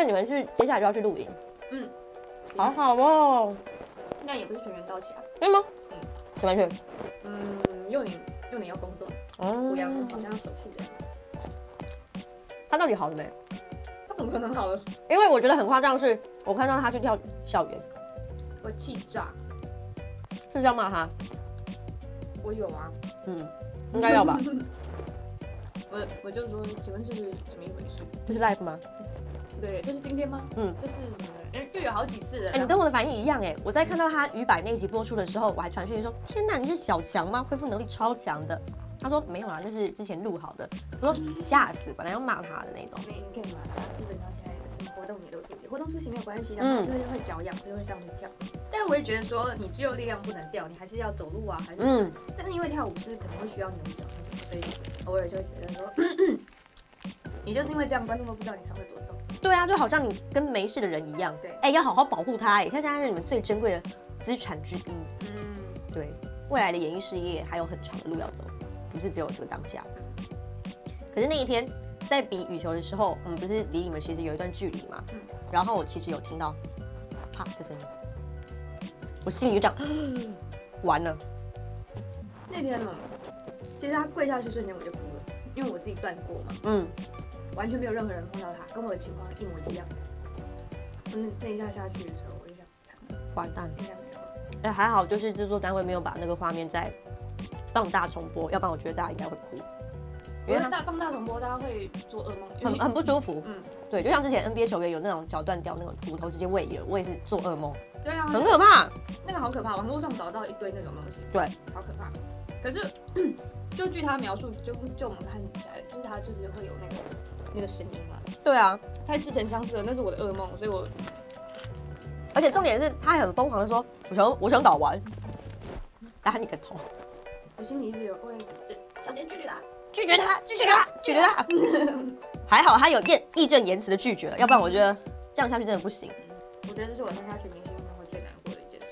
你们是接下来就要去露营？ 嗯， 好好哦。 那也不是全员到齐啊。 对吗？ 嗯， 什么去？ 6年要工作， 哦不一样，好像要手术的。 他到底好了没？ 他怎么可能好了？ 因为我觉得很夸张，是我看到他去跳校园， 我气炸！ 是这样骂他？ 我有啊， 应该要吧？ 我就说，请问这是怎么一回事？ 这是 live 吗？ 对，这是今天吗？这是什么？就有好几次了。 你跟我的反应一样哎！我在看到他鱼百那集播出的时候，我还传讯息说：“天哪，你是小强吗？恢复能力超强的。”他说：“没有啊，那是之前录好的。”我说：“吓死，本来要骂他的那种。” 你可以骂他，基本上现在什么活动你都出席，活动出席没有关系，然后就是会脚痒，所以会上去跳。但是我也觉得说，你肌肉力量不能掉，你还是要走路啊，还是但是因为跳舞是可能会需要扭脚那种，所以偶尔就会觉得说，你就是因为这样，观众都不知道你伤得多重。 对啊，就好像你跟没事的人一样。 对， 哎，要好好保护他哎，他现在是你们最珍贵的资产之一。对，未来的演艺事业还有很长的路要走，不是只有这个当下。可是那一天在比羽球的时候，我们不是离你们其实有一段距离嘛？然后我其实有听到啪的声音，我心里就这样，完了。 那天呢，其实他跪下去瞬间我就哭了，因为我自己断过嘛。完全没有任何人碰到他，跟我的情况一模一样。那一下下去的时候，我就想， 完蛋， 应该没有了。 哎，还好就是制作单位没有把那个画面再放大重播，要不然我觉得大家应该会哭。 因为放大重播，大家会做噩梦， 很不舒服。对，就像之前 NBA 球员有那种脚断掉，那种骨头直接位移了，我也是做噩梦。 对啊， 很可怕。 那个好可怕，网络上找到一堆那种东西。 对， 好可怕。可是，就据他描述，就我们看起来，就是他就是会有那个声音嘛。 对啊， 太似曾相识了，那是我的噩梦，所以我。 而且重点是他还很疯狂的说：“我想打完，打你个头！” 我心里一直有会小姐拒绝他， 拒绝他，拒绝他，拒绝他。还好他有义正言辞的拒绝了，要不然我觉得这样下去真的不行。 我觉得这是我参加全明星运动会最难过的一件事。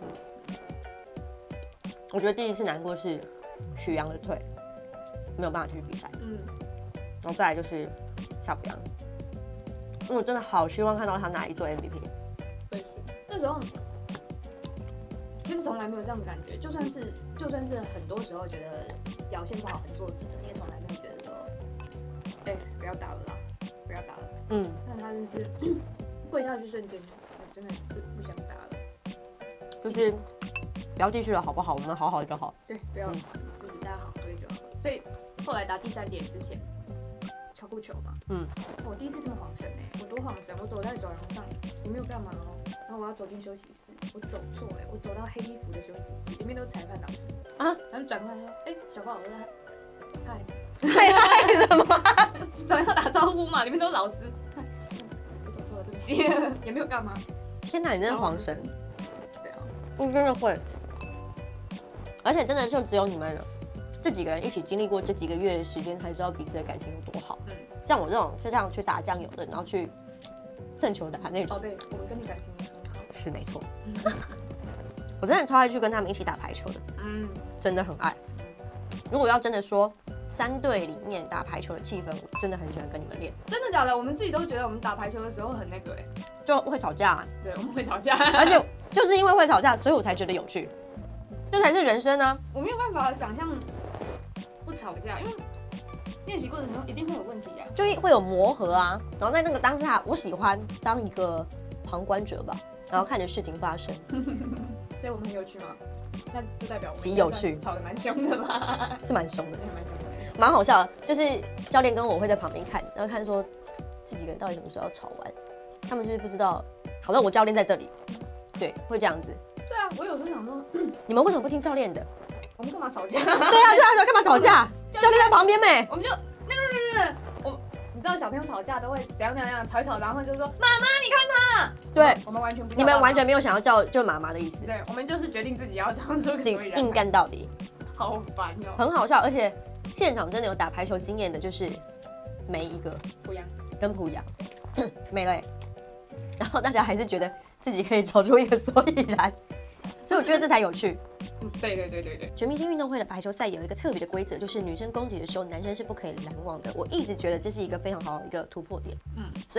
我觉得第一次难过是许阳的腿没有办法继续比赛，然后再来就是夏普阳，因为我真的好希望看到他拿一座 MVP。 对，那时候其实从来没有这样的感觉，就算是很多时候觉得表现不好、很做作，你也从来没有觉得说，不要打了啦，不要打了。但他就是跪下去瞬间，我真的不想打了， 就是不要继续了，好不好？我们好好就好。 对，不要，就是大家好好就好了。所以后来打第3点之前，巧固球嘛，我第一次这么晃神我多晃神！我走在走廊上，也没有干嘛哦，然后我要走进休息室，我走错我走到黑衣服的休息室，里面都是裁判老师啊，然后转过来说，小宝，我说嗨。 嗨什么？ 总要打招呼嘛，里面都是老师。我走错了，对不起，也没有干嘛。 天哪，你真的晃神。 对啊， 我真的会，而且真的就只有你们这几个人一起经历过这几个月的时间，才知道彼此的感情有多好。像我这种就这样去打酱油的，然后去蹭球打那种。 宝贝，我们跟你感情也很好。 是没错。我真的超爱去跟他们一起打排球的。真的很爱。如果要真的说3队里面打排球的气氛，我真的很喜欢跟你们练。 真的假的？我们自己都觉得我们打排球的时候很那个就会吵架。 对，我们会吵架， 而且就是因为会吵架，所以我才觉得有趣，这才是人生啊！ 我没有办法想象不吵架，因为练习过程中一定会有问题啊， 就会有磨合啊。然后在那个当下，我喜欢当一个旁观者吧，然后看着事情发生。 所以我们很有趣吗？那就代表我们极有趣， 吵得蛮凶的嘛， 是蛮凶的， 蛮凶的， 蛮好笑的。就是教练跟我会在旁边看，然后看说这几个人到底什么时候要吵完，他们是不是不知道？好了，我教练在这里，对，会这样子。 对啊，我有时候想说， 你们为什么不听教练的？ 我们干嘛吵架？ 对啊，干嘛吵架？教练在旁边没？ 我们就你知道小朋友吵架都会怎样吵一吵，然后就说妈妈你看他。 对， 我们完全不， 你们完全没有想要叫就妈妈的意思。 对，我们就是决定自己要这样做， 硬干到底， 好烦哦， 很好笑。而且现场真的有打排球经验的，就是没一个濮阳跟濮阳没了，然后大家还是觉得自己可以找出一个所以然，所以我觉得这才有趣。 对。 全明星运动会的排球赛有一个特别的规则，就是女生攻击的时候，男生是不可以拦网的。我一直觉得这是一个非常好的一个突破点。所以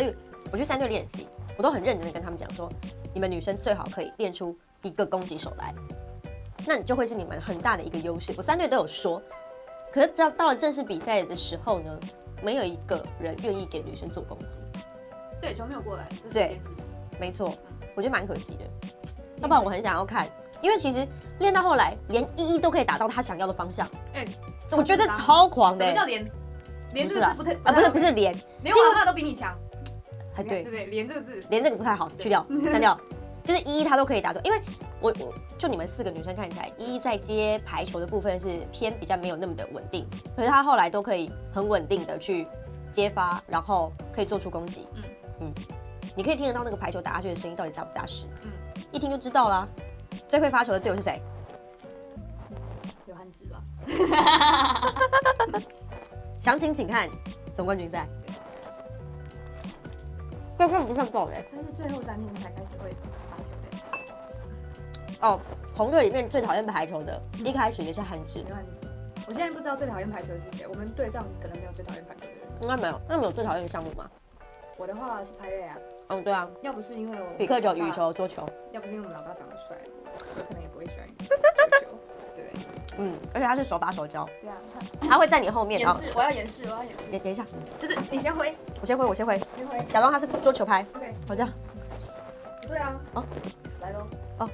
我去3队练习，我都很认真的跟他们讲说，你们女生最好可以练出1个攻击手来，那你就会是你们很大的一个优势。我3队都有说，可是到了正式比赛的时候呢，没有一个人愿意给女生做攻击。 对，球没有过来，这是一件事情。 没错，我觉得蛮可惜的。要不然我很想要看，因为其实练到后来，连1都可以打到他想要的方向。我觉得超狂的。 什么叫连？连这个字不是连， 连我妈都比你强。 对对不对？连这个字， 连这个不太好，去掉，删掉。就是他都可以打中，因为我就你们4个女生看起来，在接排球的部分是偏比较没有那么的稳定，可是她后来都可以很稳定的去接发，然后可以做出攻击。你可以听得到那个排球打下去的声音到底扎不扎实，一听就知道啦。最会发球的队友是谁？ 有汉字吧？ 详情请看总冠军赛。这份不算爆雷， 他是最后3天才开始会发球的。 哦，红队里面最讨厌排球的，一开始也是汉字。 我现在不知道最讨厌排球的是谁，我们队上可能没有最讨厌排球的人。 应该没有，那你们有最讨厌的项目吗？ 我的话是拍类啊。 对啊。 要不是因为我匹克球、羽球、桌球。 要不是因为我们老爸长得帅，我可能也不会喜欢桌球。对。 而且他是手把手教。 对啊。 他会在你后面。 演示，我要演示。 等一下。 就是你先挥。 我先挥。假装他是桌球拍。 OK。 好这样。 不对啊。来喽。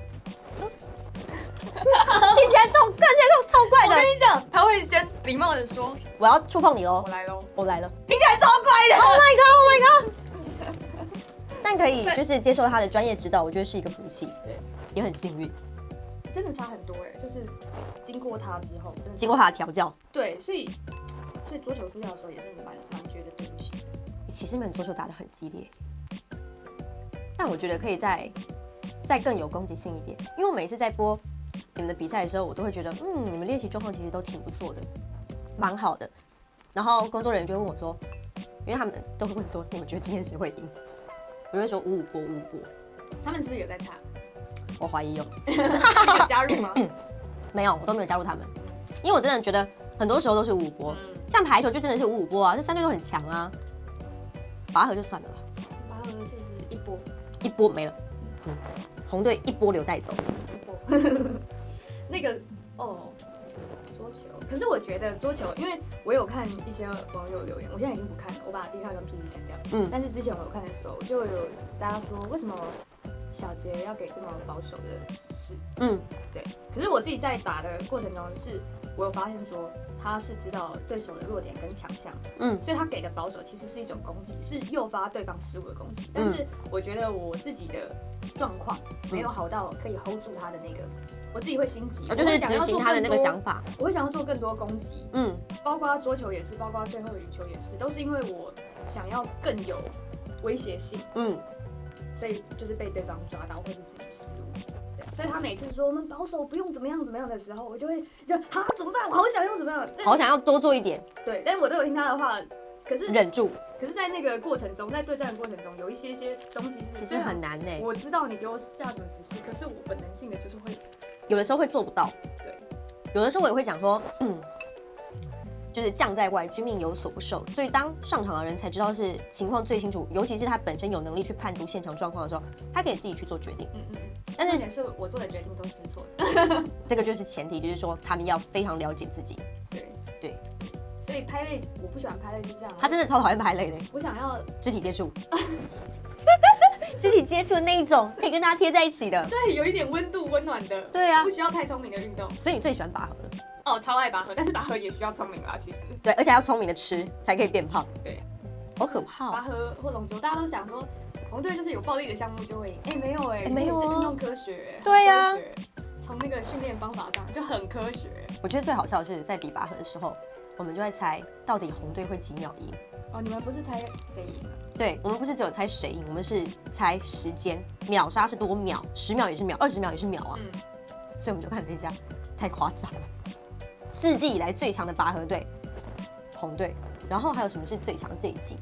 听起来超怪的。 我跟你讲，他会先礼貌的说：“ 我要触碰你喽。”我来了。 听起来超怪的。 Oh my god！ 但可以就是接受他的专业指导，我觉得是一个福气。对，也很幸运。 真的差很多就是经过他之后， 经过他的调教。 对，所以桌球输掉的时候也是蛮觉得对不起。 其实你们桌球打得很激烈，但我觉得可以再更有攻击性一点，因为我每次在播你们的比赛的时候，我都会觉得，你们练习状况其实都挺不错的，蛮好的。然后工作人员就会问我说，因为他们都会问说，你们觉得今天谁会赢？我就会说5-5波。 他们是不是有在查？ 我怀疑有。 有加入吗？ 没有，我都没有加入他们，因为我真的觉得很多时候都是5-5波，像排球就真的是5-5波啊，这3队都很强啊。拔河就算了吧， 拔河就是一波没了。红队1波流带走。 那个桌球，可是我觉得桌球，因为我有看一些网友留言，我现在已经不看了，我把D卡跟 PD 删掉。但是之前我有看的时候，就有大家说，为什么小杰要给这么保守的指示？对。可是我自己在打的过程中，我有发现说，他是知道对手的弱点跟强项，所以他给的保守其实是一种攻击，是诱发对方失误的攻击。但是我觉得我自己的状况没有好到可以 hold 住他的那个，我自己会心急， 我就是执行他的那个想法， 我会想要做更多攻击，包括桌球也是，包括最后羽球也是，都是因为我想要更有威胁性，所以就是被对方抓到或是自己失误。所以他每次说我们保守不用怎么样的时候，我就怎么办？我好想要怎么样？ 好想要多做一点。 对，但是我都有听他的话，可是忍住。 可是，在那个过程中，在对战的过程中，有一些东西是其实很难呢。 我知道你给我下什么指示，可是我本能性的就是会， 有的时候会做不到。 对， 有的时候我也会讲说，就是将在外，军命有所不受。所以当上场的人才知道是情况最清楚，尤其是他本身有能力去判读现场状况的时候，他可以自己去做决定。 但是我做的决定都是错的。 这个就是前提，就是说他们要非常了解自己。对。 所以拍类我不喜欢拍类，就这样。 他真的超讨厌拍类的。 我想要肢体接触。肢体接触的那一种，可以跟大家贴在一起的。 对，有一点温度、温暖的。 对啊。 不需要太聪明的运动。 所以你最喜欢拔河了？ 超爱拔河，但是拔河也需要聪明啦，其实。 对，而且要聪明的吃才可以变胖。 对。 好可怕。 拔河或龙舟，大家都想说，红队就是有暴力的项目就会赢。没有没有是运动科学。 对呀。 从那个训练方法上就很科学。 我觉得最好笑的是在比拔河的时候，我们就在猜到底红队会几秒赢。 你们不是猜谁赢？ 对，我们不是只有猜谁赢，我们是猜时间，秒杀是多秒，10秒也是秒，20秒也是秒啊。所以我们就看了一下，太夸张了。4季以来最强的拔河队，红队。然后还有什么是最强这一季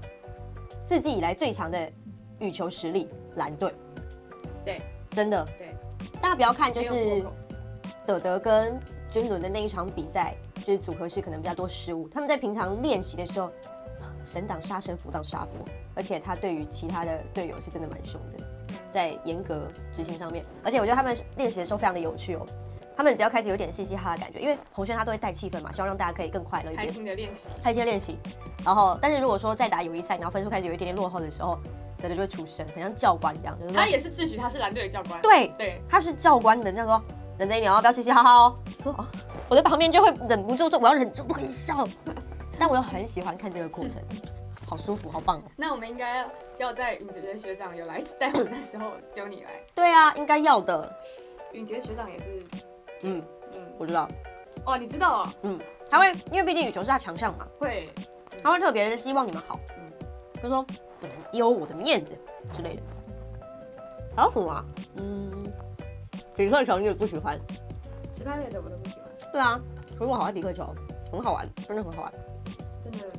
？4季以来最强的羽球实力，蓝队。 对， 真的。 对， 大家不要看就是德德跟君伦的那一场比赛，就是组合是可能比较多失误。他们在平常练习的时候， 神挡杀神，佛挡杀佛，而且他对于其他的队友是真的蛮凶的，在严格执行上面。而且我觉得他们练习的时候非常的有趣哦。他们只要开始有点嘻嘻哈哈的感觉，因为洪轩他都会带气氛嘛，希望让大家可以更快乐一点， 开心的练习， 开心的练习。然后，但是如果说在打友谊赛，然后分数开始有一点点落后的时候，德德就会出声，很像教官一样，就是他也是自诩他是蓝队的教官， 对对， 他是教官的，那说忍着一点哦，不要嘻嘻哈哈哦。说哦，我在旁边就会忍不住说我要忍住不可以笑，但我又很喜欢看这个过程，好舒服，好棒哦。 那我们应该要在允杰学长有来带我们的时候揪你来。 对啊，应该要的。 允杰学长也是， 我知道。 哦，你知道哦？ 他会，因为毕竟羽球是他强项嘛， 会， 他会特别的希望你们好，就说不能丢我的面子之类的。还有什么啊？匹克球你也不喜欢？ 其他类的我都不喜欢。 对啊，可是我好爱匹克球，很好玩，真的很好玩， 真的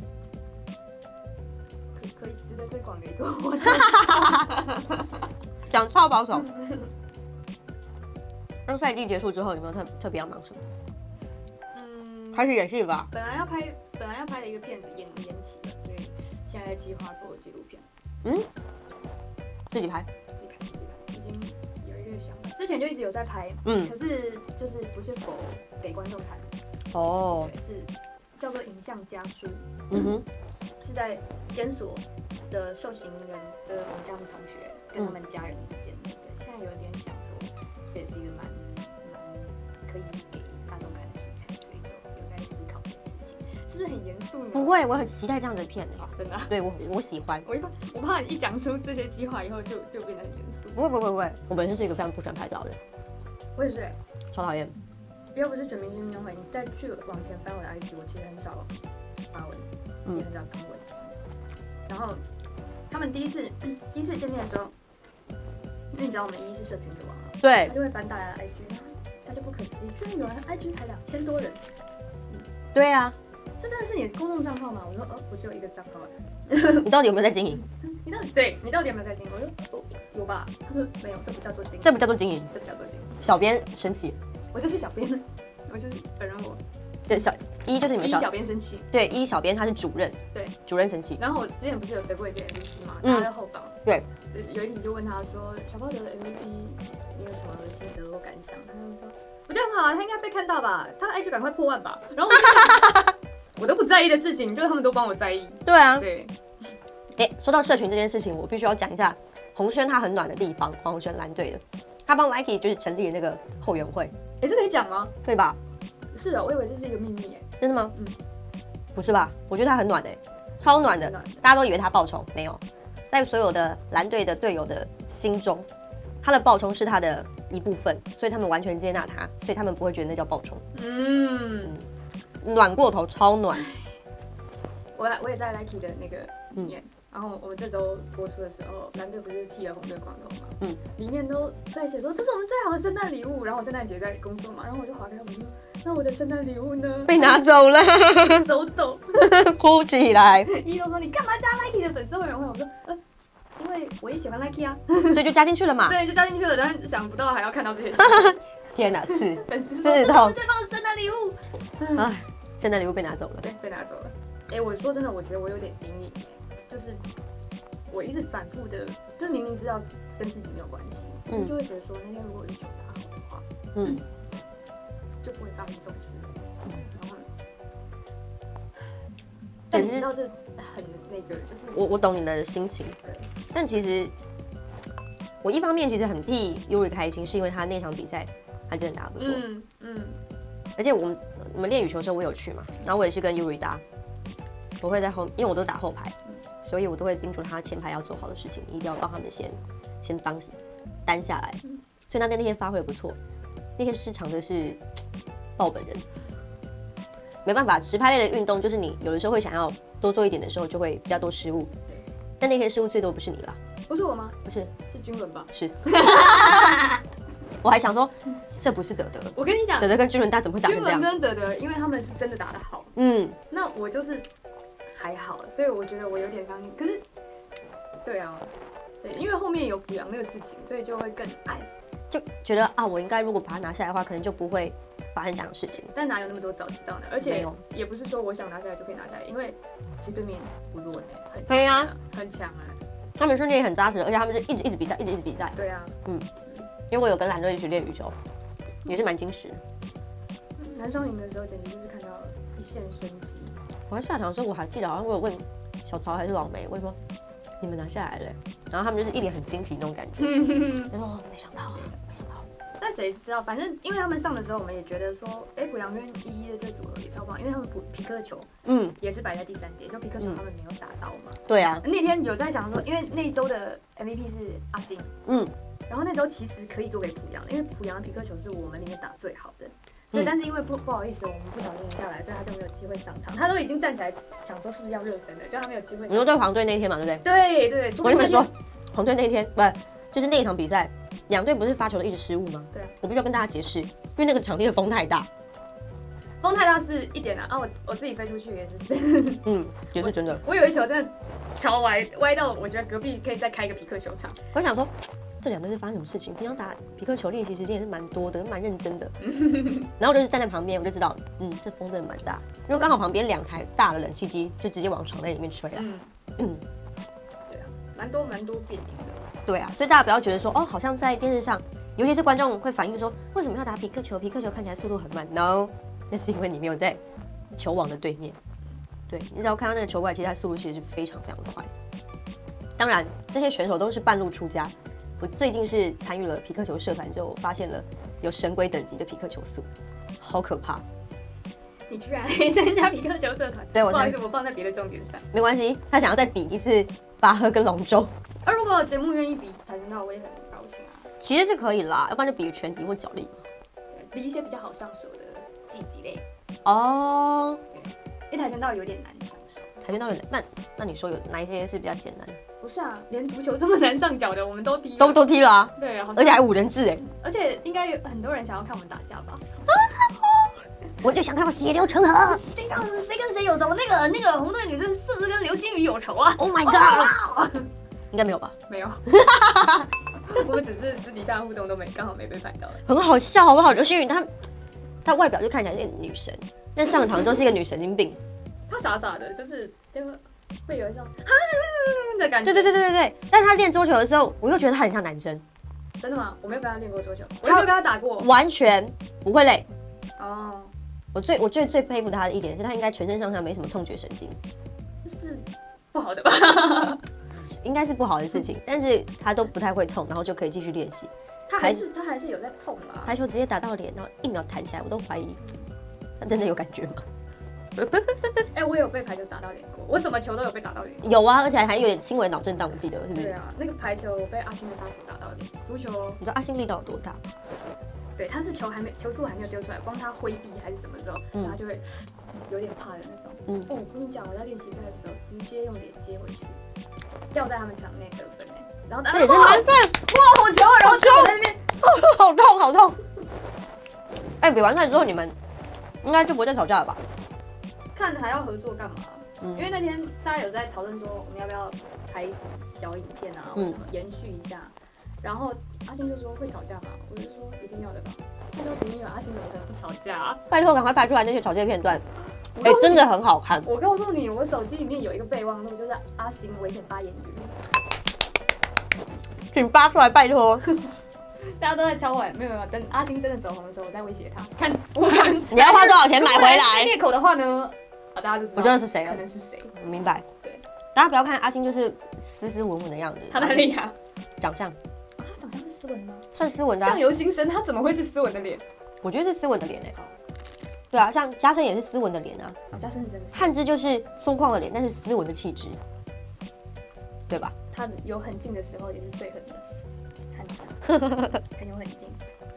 可以值得推广的一个活动。 讲超保守。那赛季结束之后有没有特别要忙什么？开始演戏吧。 本来要拍的一个片子延期了，所以现在计划做纪录片。 自己拍， 已经有一个想法，之前就一直有在拍，可是就是不是给观众看的。 哦， 是叫做影像家书。是在监所的受刑人的我们家的同学跟他们家人之间的。对，现在有点想说，这也是一个蛮可以给大众看的题材，所以就有在思考这件事情，是不是很严肃呢？ 不会，我很期待这样的片哦，真的、啊。 对我喜欢。 我怕你一讲出这些计划以后就变得很严肃。 不会，我本身是一个非常不喜欢拍照的人。 我也是、 超讨厌。 要不是全明星运动会，你再去往前翻我的 IG， 我其实很少发文，也很少看文。然后他们第一次见面的时候，因为你知道我们一是社群女王嘛， 对， 他就会翻大家的 IG， 大家不可思议，居然有人 IG 才2000多人。 对啊， 这真的是你的公众账号吗？我说我只有一个账号哎。 你到底有没有在经营？ 你到底有没有在经营？我说有吧。他说没有，这不叫做经营。 这不叫做经营， 这不叫做经营。 小编生气。 我就是小编，我就是本人我。 对，一就是你们小编生气。 对，小编他是主任。 对， 主任生气。 然后我之前不是有得过一个 MVP 嘛，大家在后方。 对。 有一题就问他说，小豹得了 MVP， 你有什么心得或感想？他就说，我觉得很好啊，他应该被看到吧，他的 IG 赶快破万吧。然后我都不在意的事情，就是他们都帮我在意。 对啊。 对。 说到社群这件事情，我必须要讲一下洪轩他很暖的地方，黄洪轩蓝队的，他帮 Nike 就是成立了那个后援会。 这可以讲吗？ 对吧？ 是的，我以为这是一个秘密哎。 真的吗？不是吧？我觉得他很暖哎，超暖的，大家都以为他爆冲，没有，在所有的蓝队的队友的心中，他的爆冲是他的一部分，所以他们完全接纳他，所以他们不会觉得那叫爆冲。暖过头，超暖。 我也在 Nike 的那个里面。然后我们这周播出的时候，蓝队不是剃了红队光头嘛？里面都在写说这是我们最好的圣诞礼物。然后我圣诞节在工作嘛，然后我就划开我说，那我的圣诞礼物呢？ 被拿走了， 手抖， 哭起来。 一都说你干嘛加 Nike 的粉丝会员会？我说因为我也喜欢 Nike 啊， 所以就加进去了嘛。 对，就加进去了，但是想不到还要看到这些。 天哪， 粉丝刺痛， 最棒的圣诞礼物。 哎，圣诞礼物被拿走了。 对，被拿走了。我说真的，我觉得我有点阴影。就是我一直反复的，就是明明知道跟自己没有关系，就会觉得说那天如果羽球打好的话，就不会发生这种事。然后，但你知道这很那个，就是我懂你的心情，但其实我一方面其实很替 Yuri 开心，是因为他那场比赛他真的打得不错，而且我们练羽球的时候我有去嘛，然后我也是跟 Yuri 打，我会在后，因为我都打后排。所以我都会叮嘱他前排要做好的事情，一定要帮他们先担下来。所以他那天发挥不错，那天失常的是爆本人，没办法，持拍类的运动就是你有的时候会想要多做一点的时候，就会比较多失误。但那天失误最多不是你啦， 不是我吗？ 不是， 是君伦吧？ 是。我还想说，这不是德德。 我跟你讲， 德德跟君伦大怎么会打成这样？ 君伦跟德德，因为他们是真的打得好。那我就是还好，所以我觉得我有点伤心。可是，对啊，对，因为后面有补阳那个事情，所以就会更爱， 就觉得啊，我应该如果把它拿下来的话，可能就不会发生这样的事情。 但哪有那么多早知道呢？而且也不是说我想拿下来就可以拿下来，因为其实对面不弱呢， 对啊， 很强啊。 他们训练也很扎实，而且他们是一直比赛，一直比赛。 对啊， 因为我有跟蓝队一起练羽球，也是蛮矜持。 男双赢的时候，简直就是看到一线生机。 我在下场的时候，我还记得好像我有问小曹还是老梅，问说你们拿下来了，然后他们就是一脸很惊喜那种感觉，就说没想到。 但谁知道，反正因为他们上的时候，我们也觉得说，浦阳跟11的这组合也超棒，因为他们皮克球，也是摆在第3点，就皮克球他们没有打到嘛。 对啊。 那天有在想说，因为那一周的 MVP 是阿星，然后那周其实可以做给浦阳，因为浦阳的皮克球是我们里面打最好的，所以但是因为不好意思，我们不小心赢下来，所以他就没有机会上场。他都已经站起来想说是不是要热身了，就他没有机会。 你说对黄队那天嘛，对不对？ 对对。 我跟你们说，黄队那天不就是那一场比赛。2队不是发球的一直失误吗？ 对啊， 我必须要跟大家解释，因为那个场地的风太大。 风太大是一点啊，我自己飞出去也是。 也是真的。 我有一球真的超歪到，我觉得隔壁可以再开一个皮克球场。 我想说，这2队是发生什么事情？平常打皮克球练习时间也是蛮多的，蛮认真的。然后我就是站在旁边，我就知道，这风真的蛮大，因为刚好旁边2台大的冷气机就直接往场内里面吹了。 对啊，蛮多变赢的。 对啊，所以大家不要觉得说好像在电视上，尤其是观众会反映说，为什么要打皮克球？皮克球看起来速度很慢。No， 那是因为你没有在球网的对面。对，你只要看到那个球过来，其实它速度其实是非常非常的快。当然，这些选手都是半路出家。我最近是参与了皮克球社团之后，发现了有神龟等级的皮克球速，好可怕。 你居然还参加皮克球社团？ 对， 不好意思，我放在别的重点上。 没关系，他想要再比一次拔河跟龙舟。 如果节目愿意比跆拳道，我也很高兴啊。 其实是可以啦，要不然就比拳击或脚力。 比一些比较好上手的技击类。因为跆拳道有点难上手。 跆拳道有难，那你说有哪一些是比较简单的？ 不是啊，连足球这么难上脚的，我们都踢了。 都踢了啊。 对啊， 而且还5人制而且应该有很多人想要看我们打架吧？ 我就想看到血流成河。 谁跟谁有仇？那个红队女生是不是跟刘星宇有仇啊 ？Oh my god！应该没有吧？ 没有。我们只是私底下互动都刚好没被拍到。 很好笑，好不好？刘星宇她外表就看起来是女神，但上场之后是一个女神经病。 她傻傻的，就是会有一种的感觉。 对。但她练桌球的时候，我又觉得她很像男生。 真的吗？我没有跟她练过桌球，我有没有跟她打过？ 完全不会累。 哦。 我最佩服她的一点是，她应该全身上下没什么痛觉神经。 这是不好的吧？ 应该是不好的事情，但是她都不太会痛，然后就可以继续练习。 她还是有在痛啊。 排球直接打到脸，然后1秒弹起来，我都怀疑她真的有感觉吗？ 我有被排球打到脸过，我什么球都有被打到脸。 有啊，而且还有点轻微脑震荡，我记得是不是？ 对啊，那个排球我被阿星的杀球打到脸，足球你知道阿星力道有多大？ 对，他是球速还没有丢出来，光他挥臂还是什么时候，他就会有点怕的那种。我跟你讲，我在练习赛的时候直接用脸接回去，掉在他们场内得分然后这也是蛮帅， 哇，好球啊！然后球在那边， 好痛。比完赛之后你们应该就不会再吵架了吧？ 看还要合作干嘛？因为那天大家有在讨论说，我们要不要拍什么小影片啊，或什么延续一下。然后阿星就说会吵架吗？我就说一定要的吧。他说前面有阿星怎么可能不吵架啊？ 拜托，赶快拍出来那些吵架片段，真的很好看。 我告诉你，我手机里面有一个备忘录，就是阿星危险发言语， 请发出来，拜托。 大家都在敲碗，没有，等阿星真的走红的时候，我再威胁他，看你要花多少钱买回来。 灭口的话呢，大家就知道我知道是谁了， 可能是谁。 明白。 对， 大家不要看阿星就是斯斯文文的样子， 他哪里啊？ 长相。 他长相是斯文吗？ 算斯文的。 相由心生，他怎么会是斯文的脸？ 我觉得是斯文的脸对啊，像嘉生也是斯文的脸啊。 嘉生是真的。 汉之就是松旷的脸，但是斯文的气质，对吧？ 他有很近的时候也是最狠的。很有很近，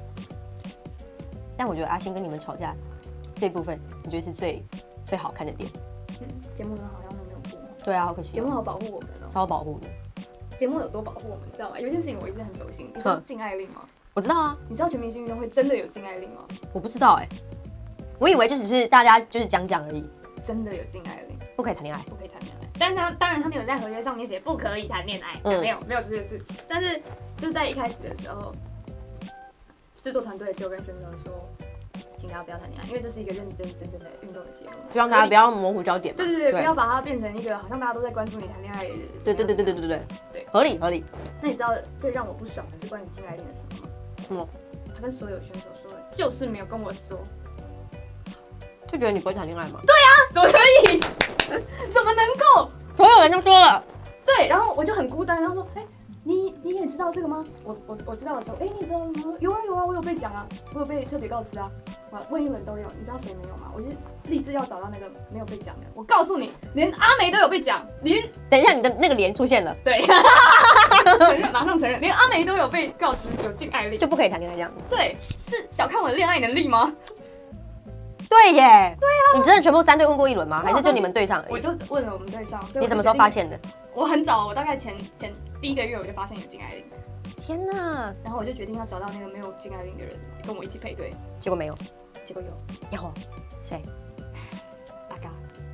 但我觉得阿星跟你们吵架这部分，我觉得是最好看的点。 节目好像都没有播。 对啊，好可惜。 节目好保护我们哦， 超保护的。 节目有多保护我们，你知道吗？有一件事情我一直很走心，你知道禁爱令吗？ 我知道啊。 你知道全明星运动会真的有禁爱令吗？ 我不知道我以为就只是大家就是讲而已。 真的有禁爱令， 不可以谈恋爱， 不可以谈恋爱。但他当然他没有在合约上面写不可以谈恋爱，没有这些字。但是就是在一开始的时候，制作团队就跟宣传说， 请大家不要谈恋爱，因为这是一个认真真正的运动的节目， 就让大家不要模糊焦点。 对，不要把它变成一个好像大家都在关注你谈恋爱。 对，合理。 那你知道最让我不爽的是关于金爱玲的什么吗？ 什么？ 他跟所有选手说了，就是没有跟我说。 就觉得你不会谈恋爱吗？ 对啊，怎么可以？怎么能够？ 所有人都说了。 对，然后我就很孤单，然后说，你也知道这个吗？我知道的时候，你也知道吗？有啊，我有被讲啊，我有被特别告知啊。问一轮都有，你知道谁没有吗？我就立志要找到那个没有被讲的。我告诉你，连阿梅都有被讲， 等一下，你的那个连出现了。 对，承认，马上承认，连阿梅都有被告知有禁爱令， 就不可以谈恋爱这样子。 对，是小看我的恋爱能力吗？ 对耶，对啊，你真的全部3队问过一轮吗？还是就你们队上而已？ 我就问了我们队上。 你什么时候发现的？ 我很早，我大概前第1个月我就发现有禁爱令。 天哪！ 然后我就决定要找到那个没有禁爱令的人，跟我一起配对。 结果没有， 结果有。 要谁？ 大嘎。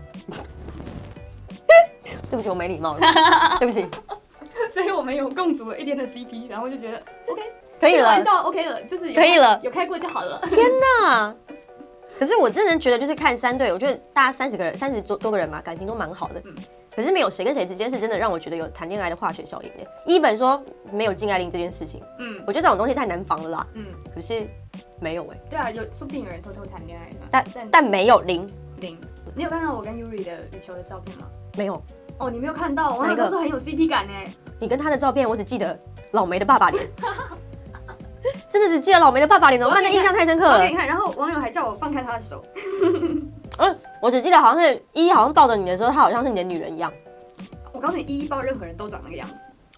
对不起，我没礼貌了，对不起。 所以我们有共组了1天的 CP， 然后就觉得 OK， 可以了， 玩笑 OK 了，就是可以了， 有开过就好了。 天哪！可是我真的觉得，就是看3队，我觉得大家30多个人嘛，感情都蛮好的。可是没有谁跟谁之间是真的让我觉得有谈恋爱的化学效应的。一本说没有禁爱令这件事情，我觉得这种东西太难防了啦。可是没有对啊，说不定有人偷偷谈恋爱呢。但没有零。 你有看到我跟 Yuri 的羽球的照片吗？ 没有。 哦，你没有看到？我那个时候很有 CP 感呢。 你跟他的照片，我只记得老梅的爸爸脸。真的只记得老梅的爸爸脸，怎么办？那印象太深刻了。 我给你看，然后网友还叫我放开他的手。 我只记得好像是好像抱着你的时候，他好像是你的女人一样。 我告诉你，抱任何人都长那个样子。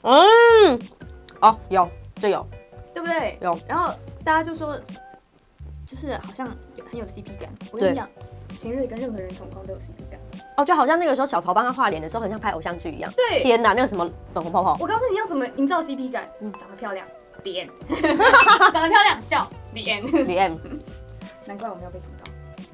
有，这有， 对不对？ 有。 然后大家就说，就是好像很有 CP 感。我跟你讲，秦瑞跟任何人同框都有 CP 感。 就好像那个时候小曹帮他画脸的时候，很像拍偶像剧一样。 对。 天哪，那个什么粉红泡泡。 我告诉你要怎么营造 CP 感，长得漂亮。脸，长得漂亮，笑，脸。难怪我们要被警告。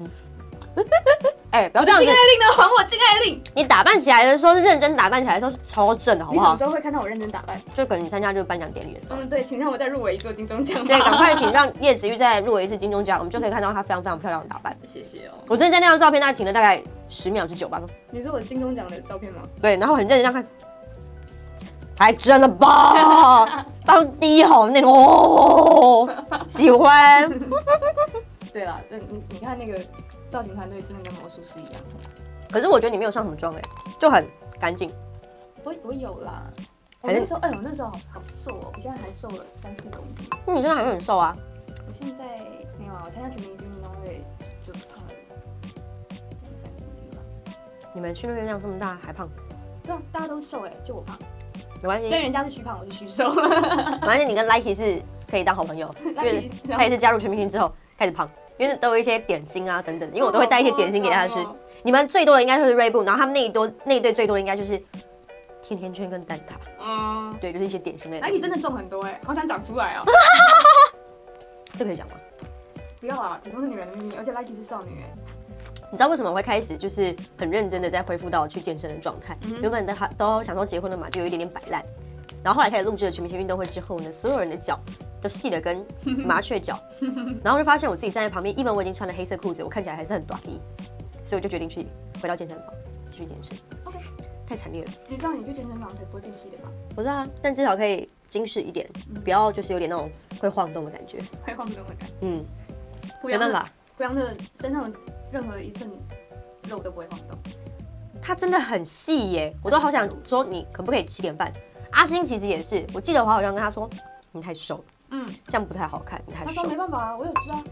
不要这样子。禁爱令呢？还我禁爱令！ 你打扮起来的时候是认真打扮起来的时候是超正的，好不好？ 你什么时候会看到我认真打扮？ 就可能你参加就是颁奖典礼的时候。 对，请让我再入围一座金钟奖。 对，赶快请让叶子玉再入围一次金钟奖，我们就可以看到她非常非常漂亮的打扮。 谢谢哦。 我真的在那张照片大概停了大概10秒之久吧。 你说我金钟奖的照片吗？ 对，然后很认真这样看。太真了吧！放低好那种喜欢。 对啦，就你看那个造型团队真的跟魔术师一样。 可是我觉得你没有上什么妆就很干净。 我有啦。我那时候我那时候好瘦哦，我现在还瘦了3-4公斤。 你现在还会很瘦啊？ 我现在没有啊，我参加全民运动会就胖了2-3公斤吧。 你们训练量这么大还胖？ 对啊，大家都瘦就我胖。 没关系， 所以人家是虚胖，我是虚瘦。 没关系，你跟 Likey 是可以当好朋友，因为他也是加入全明星之后开始胖，因为都有一些点心啊等等，因为我都会带一些点心给他吃。你们最多的应该就是锐步，然后他们那一队最多的应该就是甜甜圈跟蛋挞。对，就是一些点心类的。 Likey真的重很多好想长出来哦。 这可以讲吗？ 不要啊，体重是女人的秘密，而且 Likey 是少女你知道为什么我会开始就是很认真的在恢复到去健身的状态？原本都想说结婚了嘛，就有一点点摆烂。然后后来开始录制了全明星运动会之后呢，所有人的脚都细的跟麻雀脚，然后就发现我自己站在旁边，因为我已经穿了黑色裤子，我看起来还是很短衣，所以我就决定去回到健身房继续健身。 OK， 太惨烈了。 你知道你去健身房腿不会变细的吗？ 我知道啊，但至少可以精实一点，不要就是有点那种会晃动的感觉。 会晃动的感觉。 没办法， 胡杨的身上任何一寸肉都不会晃动。 它真的很细耶，我都好想说你可不可以吃点饭。阿星其实也是，我记得我好像跟他说你太瘦了，这样不太好看，你太瘦。 他说没办法啊，我有吃啊。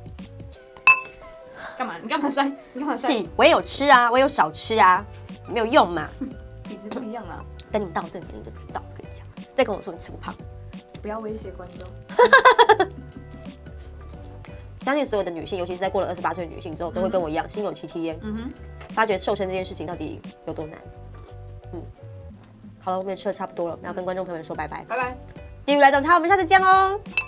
干嘛？你干嘛摔？你干嘛摔？ 是，我也有吃啊，我也有少吃啊，没有用嘛。 体质不一样啊。 等你到这个年龄就知道，我跟你讲。再跟我说你吃不胖， 不要威胁观众。 相信所有的女性，尤其是在过了28岁的女性之后，都会跟我一样心有戚戚焉，发觉瘦身这件事情到底有多难。好了，我们也吃的差不多了，要跟观众朋友们说拜拜。 拜拜。 地狱来找茬，我们下次见喽。